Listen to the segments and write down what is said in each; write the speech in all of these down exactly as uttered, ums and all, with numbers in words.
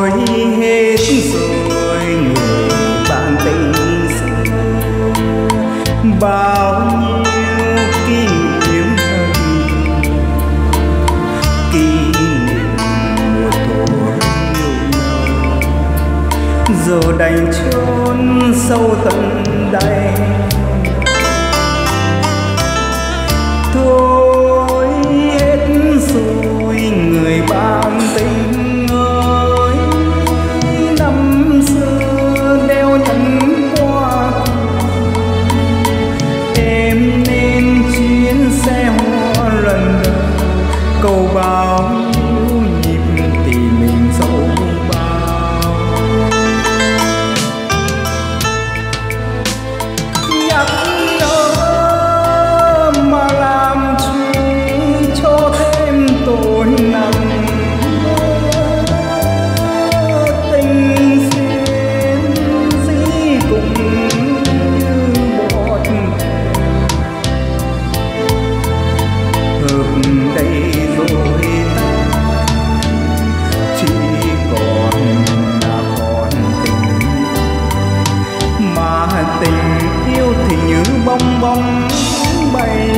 thôi hết rồi người bạn tình xưa, bao nhiêu kỷ niệm thân kỷ niệm mùa tuổi yêu nhau, giờ đành chôn sâu tận đáy. Thôi hết rồi người bạn tình ơi, năm xưa đeo nhẫn qua em nên chuyến xe hoa lần đầu, cầu bao nhiêu nhịp tìm mình dẫu bao. Nhắc nhớ mà làm chi cho thêm tội nặng, tình duyên dĩ cùng như bọt hợp đây rồi ta chỉ còn là còn tình, mà tình yêu thì như bong bóng bay.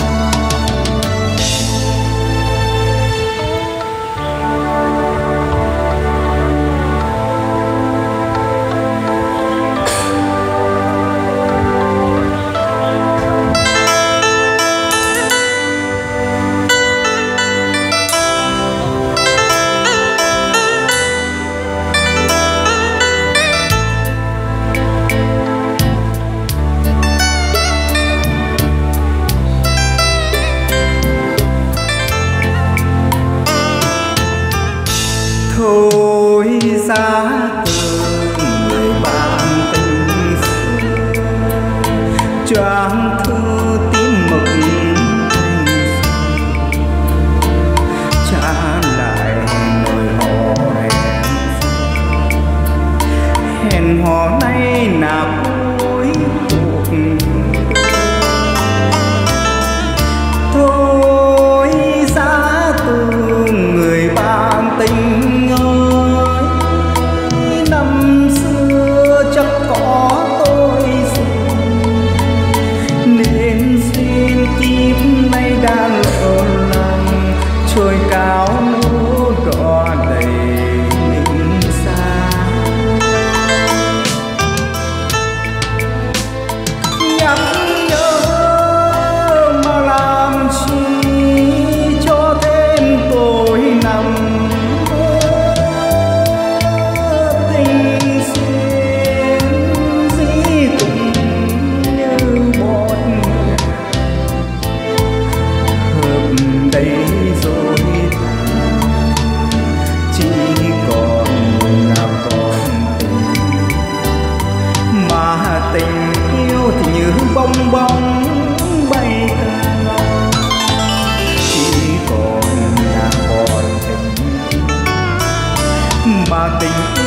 Thôi xa từ người bạn tình xưa, choáng thư tím mực trả lại lời hò hẹn hẹn hò nay là cuối cuộc. Thôi xa từ người bạn tình ơi, năm xưa chắc có tôi rồi nên duyên kiếp nay đã lỡ làng, trời cao lúa đỏ đầy mình xa. Nhắc nhớ mà làm chi cho thêm tội nặng, tình duyên dĩ cùng như bọt hợp đây rồi ta chỉ còn là còn tình, mà tình yêu thì như bong bóng bay cao, chỉ còn là còn tình, mà tình